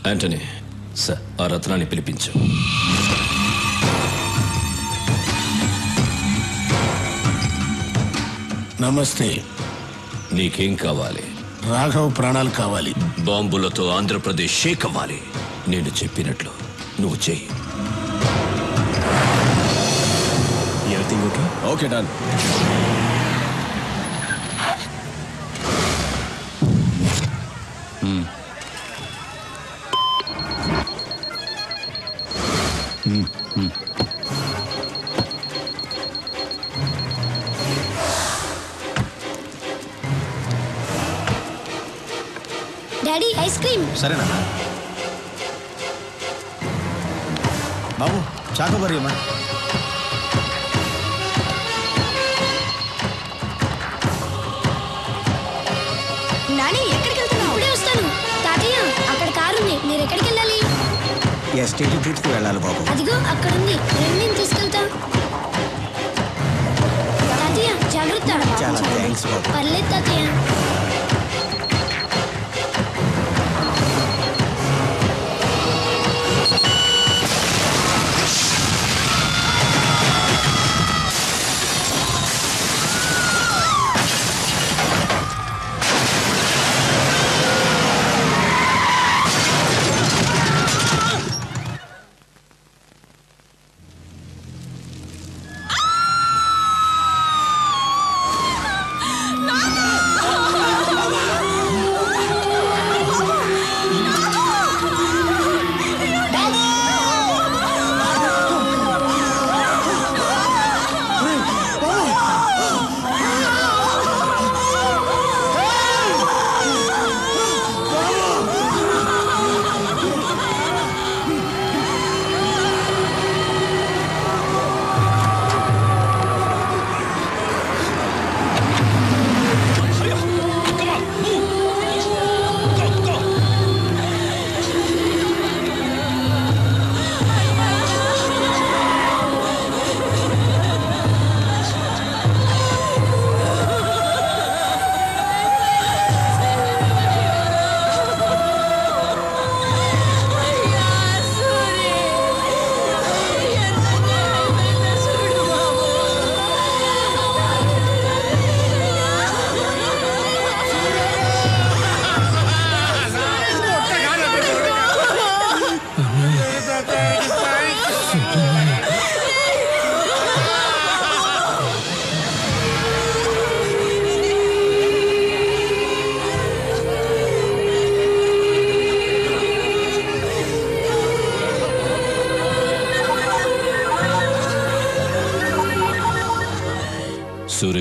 Antony sir, ఆ రత్నాన్ని పిలిపించు. నమస్తే. నీకేం కావాలి? రాఘవ్ ప్రాణాలు కావాలి. బాంబులతో ఆంధ్రప్రదేశ్ షేక్ అవ్వాలి. నేను చెప్పినట్లు నువ్వు చెయ్యి. Everything okay? Okay, done. Daddy ice cream. సరేనా బాబు? చాకోబారి అమ్మా. నాని ఎక్కడికి వెళ్తున్నావు? ఇప్పుడే వస్తాను. తాతయ్య అక్కడ కారు ఉంది, మీరు ఎక్కడికి వెళ్ళాలి? ఎస్టేట్ ట్రిప్కి వెళ్ళాలి బాబు. అదిగో అక్కడ ఉంది, నేను తీసుకెళ్తా. తాతయ్య జాగ్రత్త. చాలా థ్యాంక్స్ బాబు. పర్లేదు తాతయ్య. సూరి,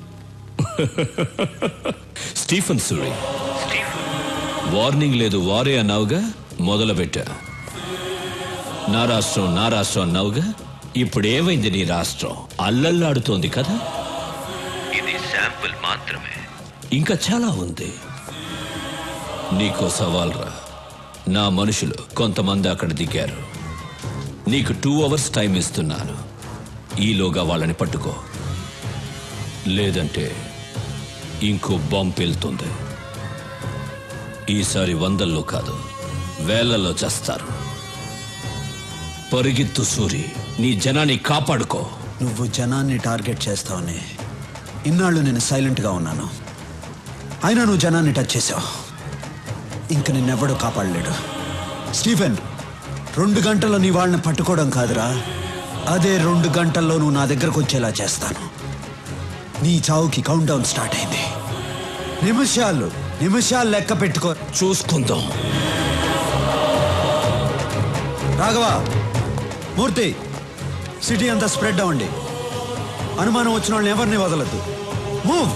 స్టీఫెన్ సూరి. వార్నింగ్ లేదు, వారే అన్నావుగా, మొదలుపెట్టా. నా రాష్ట్రం అన్నావుగా, ఇప్పుడు ఏమైంది? నీ రాష్ట్రం అల్లల్లాడుతోంది కదా. ఇది శాంపుల్ మాత్రమే, ఇంకా చాలా ఉంది. నీకో సవాల్ రా. నా మనుషులు కొంతమంది అక్కడ దిగారు. నీకు 2 hours టైం ఇస్తున్నాను. ఈలోగా వాళ్ళని పట్టుకో, లేదంటే ఇంకో బాంబు పేలుతుంది. ఈసారి 100లో కాదు, 1000లో చేస్తారు. పరిగెత్తు సూరి, నీ జనాన్ని కాపాడుకో. నువ్వు జనాన్ని టార్గెట్ చేస్తావని ఇన్నాళ్ళు నేను సైలెంట్గా ఉన్నాను. అయినా నువ్వు జనాన్ని టచ్ చేసావు. ఇంక నిన్నెవ్వడూ కాపాడలేడు. స్టీఫెన్, 2 గంటల్లో నీ వాళ్ళని పట్టుకోవడం కాదురా, అదే 2 గంటల్లో నువ్వు నా దగ్గరకు వచ్చేలా చేస్తాను. నీ చావుకి కౌంట్ డౌన్ స్టార్ట్ అయింది. నిమిషాలు లెక్క పెట్టుకో. చూసుకుందాం. రాఘవ, మూర్తి, సిటీ అంతా స్ప్రెడ్ అవ్వండి. అనుమానం వచ్చిన వాళ్ళని ఎవరిని వదలద్దు. మూవ్.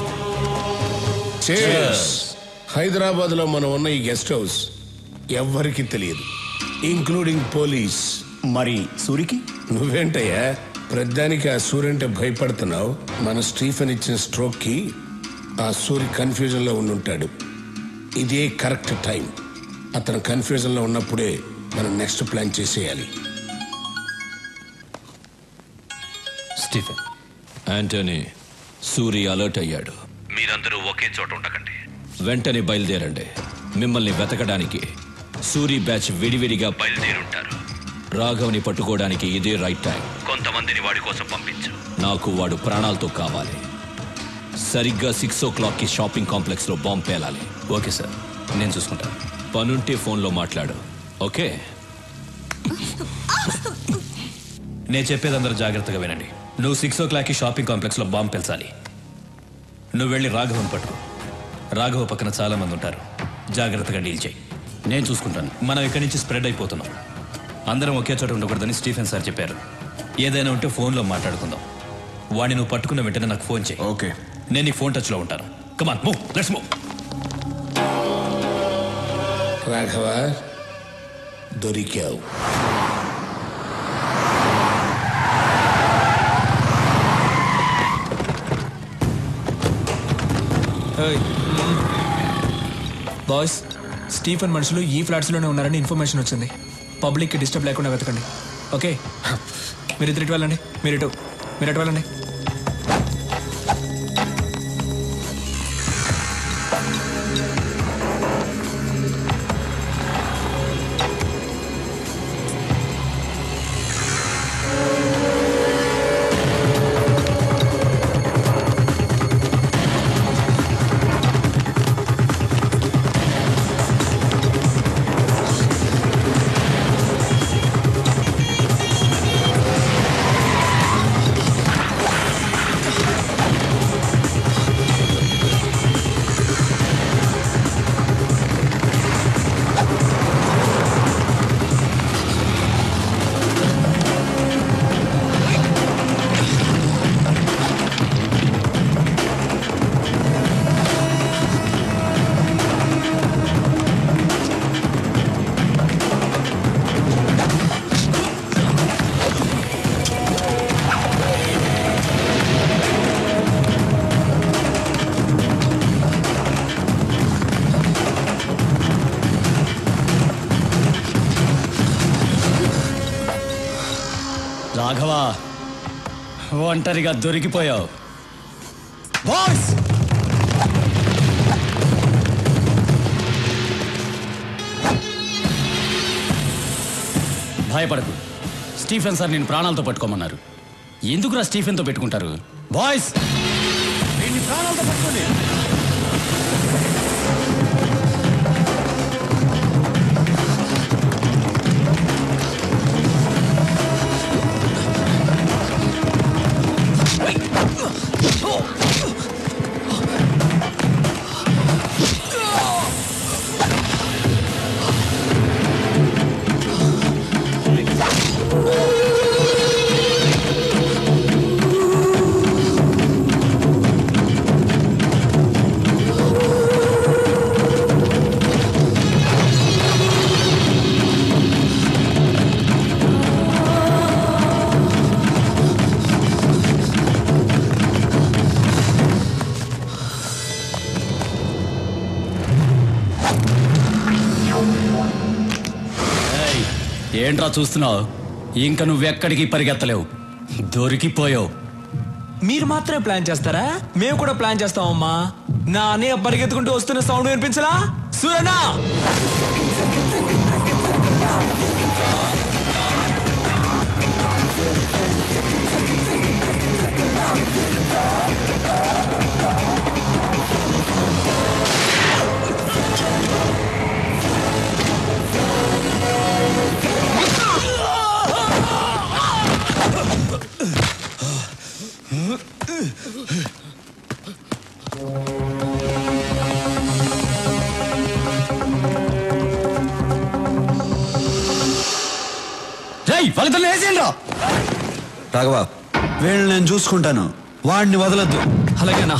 హైదరాబాద్ లో మనం ఉన్న ఈ గెస్ట్ హౌస్ ఎవ్వరికి తెలియదు, ఇంక్లూడింగ్ పోలీస్. మరి సూరికి? నువ్వేంటయ్యా ప్రధానికి ఆ సూర్య అంటే భయపడుతున్నావు? మన స్టీఫెన్ ఇచ్చిన స్ట్రోక్ కి ఆ సూర్య కన్ఫ్యూజన్ లో ఉండుంటాడు. ఇదే కరెక్ట్ టైం. అతను కన్ఫ్యూజన్ లో ఉన్నప్పుడే మనం నెక్స్ట్ ప్లాన్ చేసేయాలి. స్టీఫెన్, యాంటనీ, సూరి అలర్ట్ అయ్యాడు. మీరందరూ ఒకే చోట ఉండకండి. వెంటనే బయలుదేరండి. మిమ్మల్ని వెతకడానికి సూరి బ్యాచ్ విడివిడిగా బయలుదేరుంటారు. రాఘవ్ని పట్టుకోవడానికి ఇదే రైట్ టైం. కొంతమందిని వాడి కోసం పంపించు. నాకు వాడు ప్రాణాలతో కావాలి. సరిగ్గా 6 o'clock షాపింగ్ కాంప్లెక్స్ లో బాంబు పేలాలి. ఓకే సార్, నేను చూసుకుంటాను. పనుంటే ఫోన్లో మాట్లాడు. ఓకే? నేను చెప్పేది అందరూ జాగ్రత్తగా వినండి. నువ్వు 6 o'clock షాపింగ్ కాంప్లెక్స్ లో బాంబు పెంచాలి. నువ్వు వెళ్ళి రాఘవన్ పట్టుకో. రాఘవ పక్కన చాలా మంది ఉంటారు. జాగ్రత్తగా డీల్ చేయి. నేను చూసుకుంటాను. మనం ఇక్కడి నుంచి స్ప్రెడ్ అయిపోతున్నాం. అందరం ఒకే చోట ఉండకూడదని స్టీఫెన్ సార్ చెప్పారు. ఏదైనా ఉంటే ఫోన్లో మాట్లాడుకుందాం. వాడిని నువ్వు పట్టుకున్న వెంటనే నాకు ఫోన్ చేయి. ఓకే, నేను నీకు ఫోన్ టచ్లో ఉంటాను. Come on, move, let's move. Raghava, దొరికావు. బాయ్స్, స్టీఫెన్ మనుషులు ఈ ఫ్లాట్స్లోనే ఉన్నారని ఇన్ఫర్మేషన్ వచ్చింది. పబ్లిక్కి డిస్టర్బ్ లేకుండా వెతకండి. ఓకే, మీరిద్దరు ఇటు వెళ్ళండి. మీరు అటు వెళ్ళండి. రాఘవా, ఒంటరిగా దొరికిపోయావు. బాయ్స్, భయపడకు. స్టీఫెన్ సార్ నేను ప్రాణాలతో పట్టుకోమన్నారు. ఎందుకురా స్టీఫెన్తో పెట్టుకుంటారు? బాయ్స్, ప్రాణాలతో పట్టుకోండి. ఏంట్రా చూస్తున్నావు? ఇంక నువ్వెక్కడికి పరిగెత్తలేవు. దొరికిపోయావు. మీరు మాత్రమే ప్లాన్ చేస్తారా? మేము కూడా ప్లాన్ చేస్తామమ్మా. నా అన్నయ్య పరిగెత్తుకుంటూ వస్తున్న సౌండ్ వినిపించలా? సూరనా, ఫలితం వేసేయండి. రాఘవ, వీళ్ళని నేను చూసుకుంటాను. వాడిని వదలద్దు. అలాగేనా?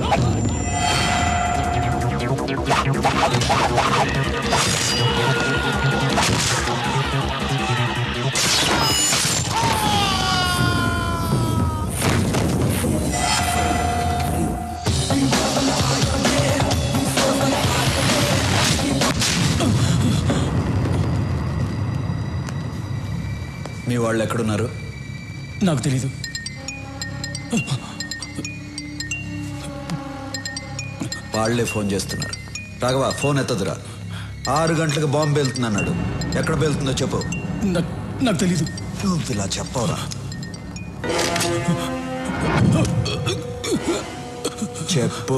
మీ వాళ్ళు ఎక్కడున్నారు? నాకు తెలీదు. వాళ్లే ఫోన్ చేస్తున్నారు. రాఘవ ఫోన్ ఎత్తదురా. 6 గంటలకు బాంబు పేలుతుందన్నాడు. ఎక్కడ పేలుతుందో చెప్పు. నాకు తెలీదు. నువ్వు ఇలా చెప్పవరా? చెప్పు.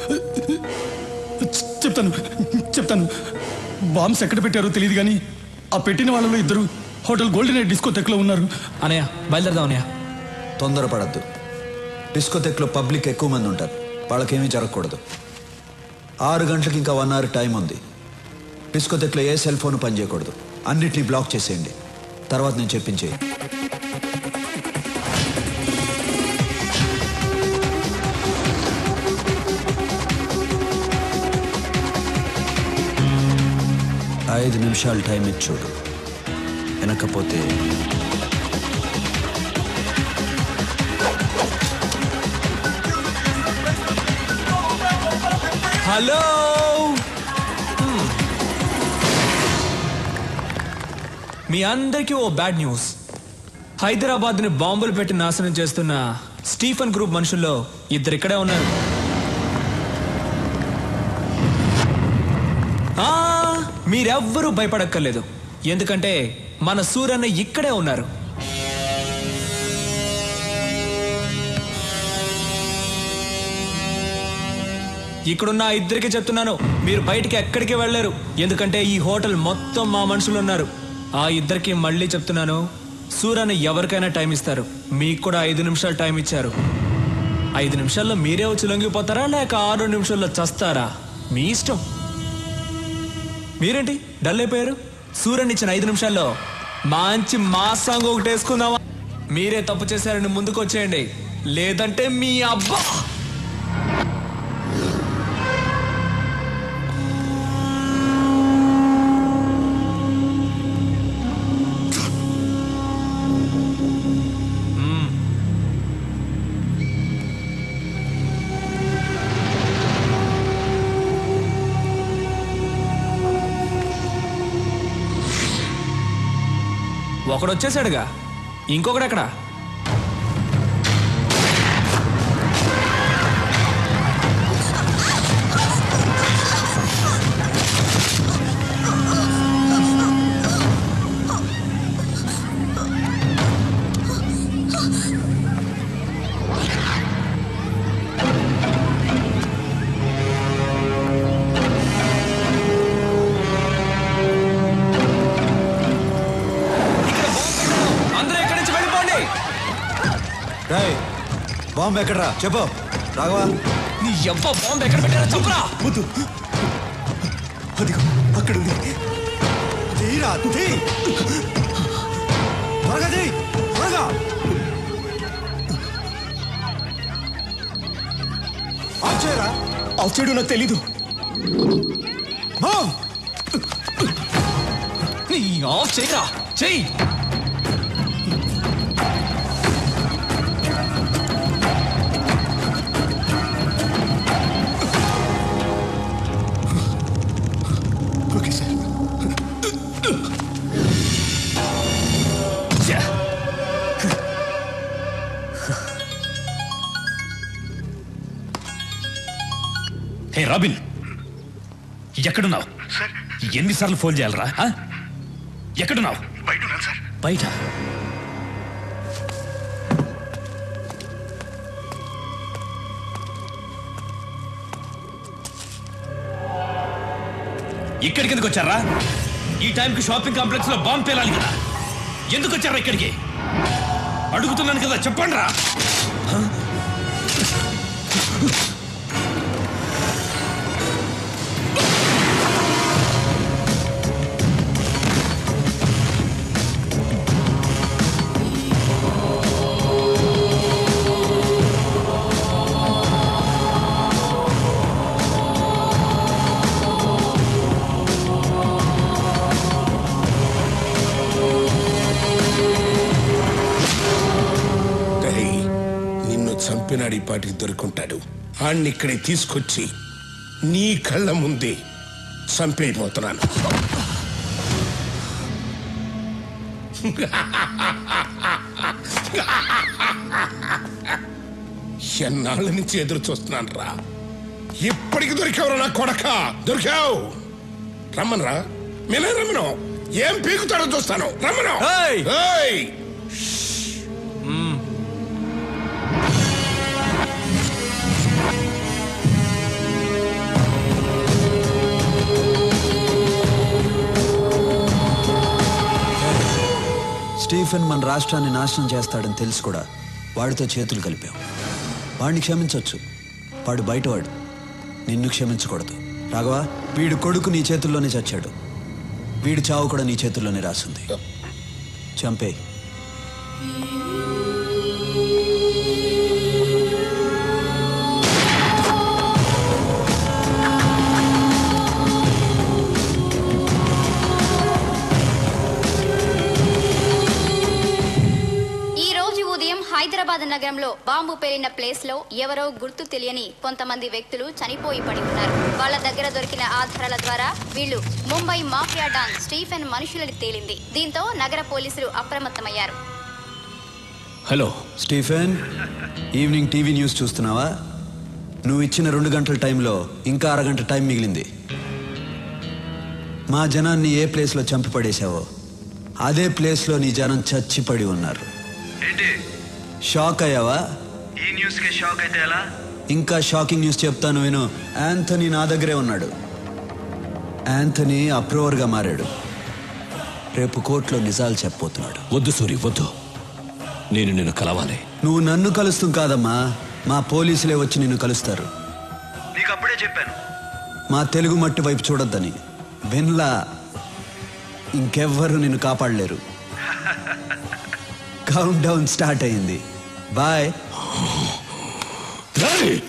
చెప్తాను. బాంబ్స్ ఎక్కడ పెట్టారో తెలియదు కానీ ఆ పెట్టిన వాళ్ళలో 2 హోటల్ గోల్డెన్ నైట్ డిస్కోటెక్లో ఉన్నారు. అనయ్య బయలుదేరదాం అనయ్య. తొందరపడద్దు. డిస్కోటెక్లో పబ్లిక్ ఎక్కువ మంది ఉంటారు. వాళ్ళకేమీ జరగకూడదు. 6 గంటలకు ఇంకా 1 అవర్ టైం ఉంది. డిస్కోటెక్లో ఏ సెల్ ఫోన్ పనిచేయకూడదు. అన్నిటినీ బ్లాక్ చేసేయండి. తర్వాత నేను చెప్పించేయి. ఐదు నిమిషాలు టైం ఇచ్చి చూడు. వెనకపోతే హలో. మీ అందరికీ ఓ బ్యాడ్ న్యూస్. హైదరాబాద్ని బాంబులు పెట్టి నాశనం చేస్తున్న స్టీఫెన్ గ్రూప్ మనుషుల్లో 2 ఇక్కడే ఉన్నారు. మీరెవ్వరూ భయపడక్కర్లేదు. ఎందుకంటే మన సూరన్న ఇక్కడే ఉన్నారు. ఇక్కడున్న 2కి చెప్తున్నాను, మీరు బయటికి ఎక్కడికి వెళ్ళలేరు. ఎందుకంటే ఈ హోటల్ మొత్తం మా మనుషులు ఉన్నారు. ఆ 2కి మళ్ళీ చెప్తున్నాను, సూరన్న ఎవరికైనా టైం ఇస్తారు. మీకు కూడా 5 నిమిషాలు టైం ఇచ్చారు. 5 నిమిషాల్లో మీరే వచ్చి లొంగిపోతారా లేక 6 నిమిషాల్లో చస్తారా? మీ ఇష్టం. మీరేంటి డల్ అయిపోయారు? సూర్యన్ ఇచ్చిన 5 నిమిషాల్లో మంచి మా సాంగ్ ఒకటి వేసుకుందామా? మీరే తప్పు చేశారని ముందుకు వచ్చేయండి, లేదంటే మీ అబ్బా. ఒకడు వచ్చేసాడుగా, ఇంకొకడు ఎక్కడ? బాంబు ఎక్కడరా చెప్పు. రాఘవా, నీ అబ్బా బాంబు ఎక్కడ పెట్టారా చెప్పురా. అదిగో అక్కడ ఉంది. తీరా తీ. త్వరగా తీ, త్వరగా. ఆఫ్ చేయరా. ఆఫ్ చేయడం నాకు తెలీదు. నీ ఆఫ్ చేయరా, చెయ్యి. హే రాబిన్, ఎక్కడున్నావు? ఎన్నిసార్లు ఫోన్ చేయాలరా? ఎక్కడున్నావు? బయట. ఇక్కడికి ఎందుకు వచ్చారా? ఈ టైంకి షాపింగ్ కాంప్లెక్స్ లో బాంబు పేలాలి కదా. ఎందుకు వచ్చారా ఇక్కడికి? అడుగుతున్నాను కదా, చెప్పండి రా. పాటికి దొరుకుంటాడు. ఆణ్ణి ఇక్కడే తీసుకొచ్చి నీ కళ్ళ ముందే చంపైపోతున్నాను. ఎన్నాళ్ళ నుంచి ఎదురు చూస్తున్నాను రా. ఇప్పటికి దొరికావురా నా కొడక, దొరికావు. రమ్మనరా, మేనే రమ్మను. ఏం పీకుతాడో చూస్తాను, రమ్మను. ఏయ్! స్టీఫెన్ మన రాష్ట్రాన్ని నాశనం చేస్తాడని తెలుసు కూడా వాడితో చేతులు కలిపాం. వాడిని క్షమించవచ్చు, వాడు బయటవాడు. నిన్ను క్షమించకూడదు రాఘవ. వీడు కొడుకు నీ చేతుల్లోనే చచ్చాడు, వీడి చావు కూడా నీ చేతుల్లోనే రాసింది. చంపేయ్. హైదరాబాద్ నగరంలో బాంబు పేలిన ప్లేస్ లో ఎవరో గుర్తు తెలియని కొంతమంది వ్యక్తులు చనిపోయి పడి ఉన్నారు. వాళ్ళ దగ్గర దొరికిన ఆధారాల ద్వారా వీళ్ళు ముంబై మాఫియా డాన్ స్టీఫెన్ మనుషులని తేలింది. దీంతో నగర పోలీసులు అప్రమత్తమయ్యారు. Hello Stephen, evening TV news చూస్తున్నావా? నువ్వు ఇచ్చిన 2 గంటల టైంలో ఇంకా అరగంట టైం మిగిలింది. మా జనాన్ని ఏ ప్లేస్లో చంపి పడేశావో అదే ప్లేస్లో నీ జనం చచ్చిపడి ఉన్నారు. షాక్ అయ్యావా? ఈ న్యూస్ కి షాక్ అయితే ఎలా? ఇంకా షాకింగ్ న్యూస్ చెప్తాను విను. యాంథనీ నా దగ్గరే ఉన్నాడు. యాంథనీ అప్రూవర్ గా మారాడు. రేపు కోర్టులో నిజాలు చెప్పబోతున్నాడు. వద్దు సూరి, వద్దు. నేను నిన్ను కలవాలి. నువ్వు నన్ను కలుస్తూ కాదమ్మా, మా పోలీసులే వచ్చి నిన్ను కలుస్తారు. నీకు అప్పుడే చెప్పాను మా తెలుగు మట్టి వైపు చూడొద్దని. విన్లా, ఇంకెవ్వరు నిన్ను కాపాడలేరు. కౌంట్ డౌన్ స్టార్ట్ అయింది. బాయ్.